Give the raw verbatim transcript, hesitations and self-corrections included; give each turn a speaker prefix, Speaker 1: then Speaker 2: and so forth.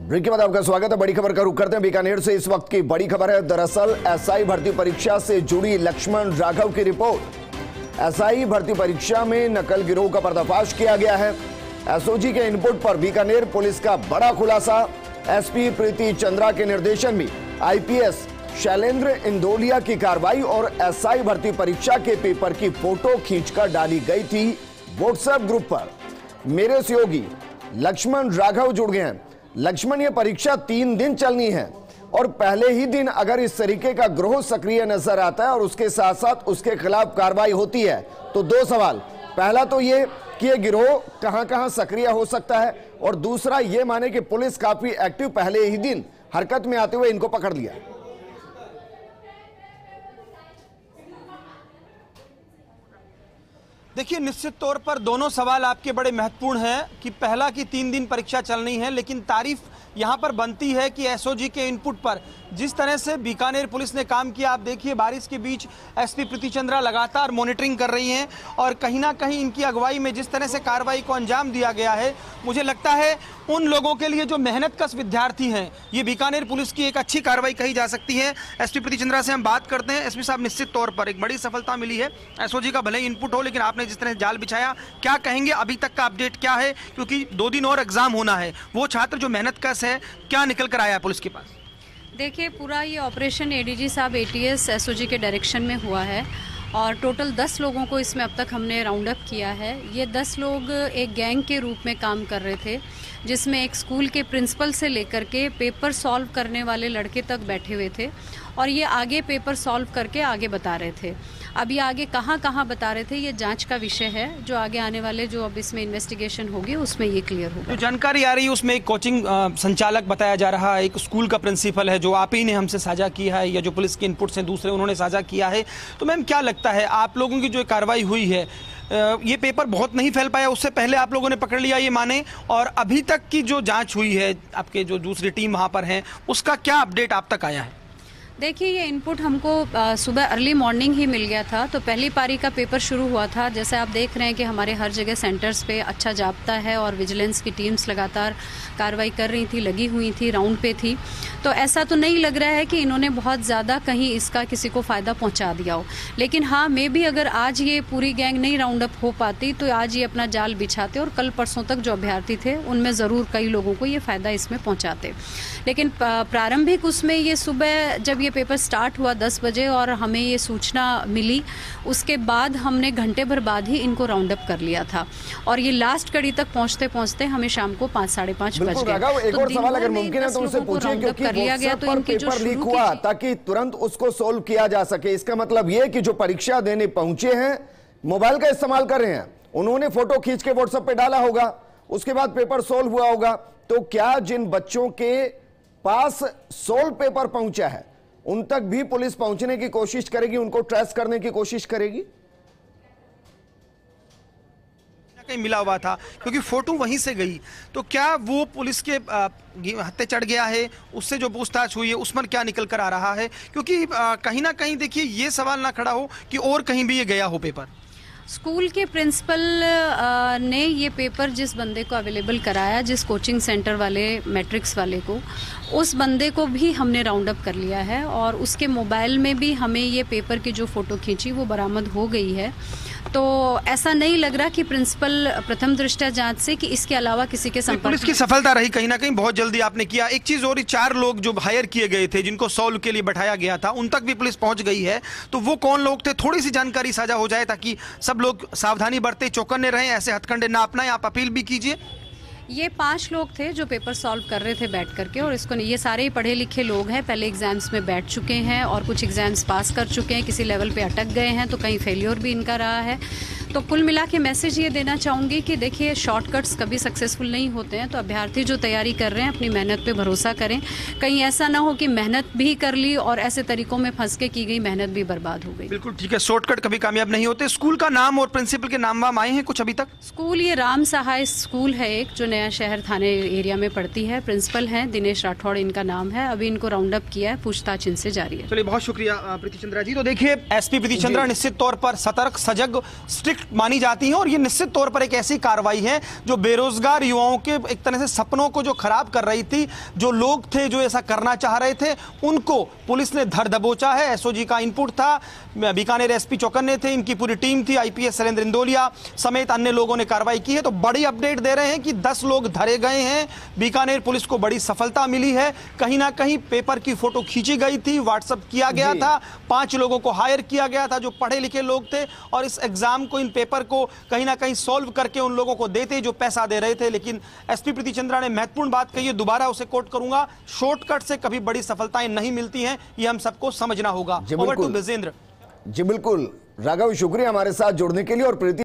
Speaker 1: Break के बाद आपका स्वागत है। बड़ी खबर का रुख करते हैं बीकानेर से। इस वक्त की बड़ी खबर है, दरअसल एसआई भर्ती परीक्षा से जुड़ी लक्ष्मण राघव की रिपोर्ट। एसआई भर्ती परीक्षा में नकल गिरोह का पर्दाफाश किया गया है। एसओजी के इनपुट पर बीकानेर पुलिस का बड़ा खुलासा। एसपी प्रीति चंद्रा के निर्देशन में आईपीएस शैलेंद्र इंदौलिया की कार्रवाई और एसआई भर्ती परीक्षा के पेपर की फोटो खींचकर डाली गई थी व्हाट्सएप ग्रुप पर। मेरे सहयोगी लक्ष्मण राघव जुड़ गए हैं। लक्ष्मण, ये परीक्षा तीन दिन चलनी है और पहले ही दिन अगर इस तरीके का गिरोह सक्रिय नजर आता है और उसके साथ साथ उसके खिलाफ कार्रवाई होती है तो दो सवाल। पहला तो ये कि ये गिरोह कहां कहां सक्रिय हो सकता है, और दूसरा ये माने कि पुलिस काफी एक्टिव पहले ही दिन हरकत में आते हुए इनको पकड़ लिया।
Speaker 2: देखिए, निश्चित तौर पर दोनों सवाल आपके बड़े महत्वपूर्ण हैं कि पहला कि तीन दिन परीक्षा चलनी है, लेकिन तारीफ यहां पर बनती है कि एसओजी के इनपुट पर जिस तरह से बीकानेर पुलिस ने काम किया। आप देखिए, बारिश के बीच एसपी प्रीति चंद्रा लगातार मॉनिटरिंग कर रही हैं और कहीं ना कहीं इनकी अगुवाई में जिस तरह से कार्रवाई को अंजाम दिया गया है, मुझे लगता है उन लोगों के लिए जो मेहनतकश विद्यार्थी हैं, ये बीकानेर पुलिस की एक अच्छी कार्रवाई कही जा सकती है। एसपी प्रीति चंद्रा से हम बात करते हैं। एसपी साहब, निश्चित तौर पर एक बड़ी सफलता मिली है। एसओजी का भले ही इनपुट हो, लेकिन आपने जिस तरह जाल बिछाया, क्या कहेंगे, अभी तक का अपडेट क्या है? क्योंकि दो दिन और एग्जाम होना है, वो छात्र जो मेहनतकश है, क्या निकल कर आया पुलिस के पास?
Speaker 3: देखिए, पूरा ये ऑपरेशन एडीजी साहब एटीएस एसओजी के डायरेक्शन में हुआ है और टोटल दस लोगों को इसमें अब तक हमने राउंड अप किया है। ये दस लोग एक गैंग के रूप में काम कर रहे थे, जिसमें एक स्कूल के प्रिंसिपल से लेकर के पेपर सॉल्व करने वाले लड़के तक बैठे हुए थे और ये आगे पेपर सॉल्व करके आगे बता रहे थे। अब ये आगे कहाँ कहाँ बता रहे थे, ये जांच का विषय है, जो आगे आने वाले जो अब इसमें इन्वेस्टिगेशन होगी उसमें ये क्लियर होगा।
Speaker 2: जो जानकारी आ रही है उसमें एक कोचिंग संचालक बताया जा रहा है, एक स्कूल का प्रिंसिपल है, जो आप ही ने हमसे साझा किया है या जो पुलिस के इनपुट से दूसरे उन्होंने साझा किया है। तो मैम, क्या लगता है आप लोगों की जो कार्रवाई हुई है, ये पेपर बहुत नहीं फैल पाया, उससे पहले आप लोगों ने पकड़ लिया ये माने, और अभी तक की जो जांच हुई है, आपके जो दूसरी टीम वहां पर है, उसका क्या अपडेट आप तक आया है?
Speaker 3: देखिए, ये इनपुट हमको आ, सुबह अर्ली मॉर्निंग ही मिल गया था। तो पहली पारी का पेपर शुरू हुआ था। जैसे आप देख रहे हैं कि हमारे हर जगह सेंटर्स पे अच्छा जाब्ता है और विजिलेंस की टीम्स लगातार कार्रवाई कर रही थी, लगी हुई थी, राउंड पे थी। तो ऐसा तो नहीं लग रहा है कि इन्होंने बहुत ज़्यादा कहीं इसका किसी को फ़ायदा पहुँचा दिया हो, लेकिन हाँ, मे भी अगर आज ये पूरी गैंग नहीं राउंड अप हो पाती तो आज ये अपना जाल बिछाते और कल परसों तक जो अभ्यर्थी थे उनमें ज़रूर कई लोगों को ये फ़ायदा इसमें पहुँचाते। लेकिन प्रारंभिक उसमें ये सुबह जब ये पेपर स्टार्ट हुआ दस बजे और हमें ये सूचना मिली, उसके बाद हमने घंटे भर बाद ही इनको राउंड अप कर लिया था और ये लास्ट कड़ी तक पहुंचते पहुंचते हमें शाम को पाँच साढ़े पाँच बज गए।
Speaker 1: एक और सवाल अगर मुमकिन है तो उनसे पूछिए, क्योंकि कर लिया गया तो इनकी जो लीक हुआ ताकि तुरंत उसको सोल्व किया जा सके। इसका मतलब ये कि जो परीक्षा देने पहुंचे हैं मोबाइल का इस्तेमाल कर रहे हैं, उन्होंने फोटो खींच के व्हाट्सएप पे डाला होगा, उसके बाद पेपर सोल्व हुआ होगा। तो क्या जिन बच्चों के पास सोल्व पेपर पहुंचा है उन तक भी पुलिस पहुंचने की कोशिश करेगी, उनको ट्रेस करने की कोशिश करेगी?
Speaker 2: कहीं मिला हुआ था क्योंकि फोटो वहीं से गई, तो क्या वो पुलिस के हत्थे चढ़ गया है? उससे जो पूछताछ हुई है उस पर क्या निकल कर आ रहा है? क्योंकि आ, कहीं ना कहीं देखिए, ये सवाल ना खड़ा हो कि और कहीं भी ये गया हो पेपर।
Speaker 3: स्कूल के प्रिंसिपल ने ये पेपर जिस बंदे को अवेलेबल कराया, जिस कोचिंग सेंटर वाले मैट्रिक्स वाले को, उस बंदे को भी हमने राउंड अप कर लिया है और उसके मोबाइल में भी हमें ये पेपर की जो फ़ोटो खींची वो बरामद हो गई है। तो ऐसा नहीं लग रहा कि प्रिंसिपल प्रथम दृष्टया जांच से कि इसके अलावा किसी के संपर्क।
Speaker 2: पुलिस की सफलता रही कहीं ना कहीं, बहुत जल्दी आपने किया। एक चीज और, चार लोग जो हायर किए गए थे, जिनको सॉल्व के लिए बैठाया गया था, उन तक भी पुलिस पहुंच गई है। तो वो कौन लोग थे, थोड़ी सी जानकारी साझा हो जाए ताकि सब लोग सावधानी बरते, चौकन्ने रहें, ऐसे हथकंडे ना अपनाएं। आप अपील भी कीजिए।
Speaker 3: ये पांच लोग थे जो पेपर सॉल्व कर रहे थे बैठ करके, और इसको ये सारे ही पढ़े लिखे लोग हैं, पहले एग्जाम्स में बैठ चुके हैं और कुछ एग्जाम्स पास कर चुके हैं, किसी लेवल पे अटक गए हैं, तो कहीं फेलियर भी इनका रहा है। तो कुल मिला के मैसेज ये देना चाहूँगी कि देखिए, शॉर्टकट्स कभी सक्सेसफुल नहीं होते हैं। तो अभ्यर्थी जो तैयारी कर रहे हैं अपनी मेहनत पे भरोसा करें, कहीं ऐसा ना हो कि मेहनत भी कर ली और ऐसे तरीकों में फंस के की गई मेहनत भी बर्बाद हो गई।
Speaker 2: बिल्कुल ठीक है, शॉर्टकट कभी कामयाब नहीं होते। स्कूल का नाम और प्रिंसिपल के नाम वाम आए हैं कुछ अभी तक?
Speaker 3: स्कूल ये राम सहाय स्कूल है, एक जो नया शहर थाने एरिया में पड़ती है। प्रिंसिपल हैं दिनेश राठौड़ इनका नाम है। अभी इनको राउंड अप किया है, पूछताछ इनसे जारी है।
Speaker 2: चलिए, बहुत शुक्रिया प्रीति चंद्रा जी। तो देखिए, एसपी प्रीति चंद्रा निश्चित तौर पर सतर्क, सजग, स्ट्रिक्ट मानी जाती हैं और ये निश्चित तौर पर एक ऐसी कार्रवाई है जो बेरोजगार युवाओं के एक तरह से सपनों को जो खराब कर रही थी। जो लोग थे जो ऐसा करना चाह रहे थे उनको पुलिस ने धर दबोचा है। एसओजी का इनपुट था, बीकानेर एसपी चौकन्ने थे, इनकी पूरी टीम थी, आईपीएस शैलेंद्र इंदौलिया समेत अन्य लोगों ने कार्रवाई की है। तो बड़ी अपडेट दे रहे हैं कि दस लोग धरे गए हैं। बीकानेर पुलिस को बड़ी सफलता मिली है। कहीं ना कहीं पेपर की फोटो खींची गई थी, व्हाट्सएप किया गया था, पांच लोगों को हायर किया गया था जो पढ़े लिखे लोग थे और इस एग्जाम को, इन पेपर को कहीं ना कहीं सॉल्व करके उन लोगों को देते जो पैसा दे रहे थे। लेकिन एसपी प्रीति चंद्रा ने महत्वपूर्ण बात कही है, दोबारा उसे कोट करूंगा, शॉर्टकट से कभी बड़ी सफलताएं नहीं मिलती हैं, ये हम सबको समझना होगा। Over to Vijendra.
Speaker 1: जी बिल्कुल राघव, शुक्रिया हमारे साथ जुड़ने के लिए। और प्रीति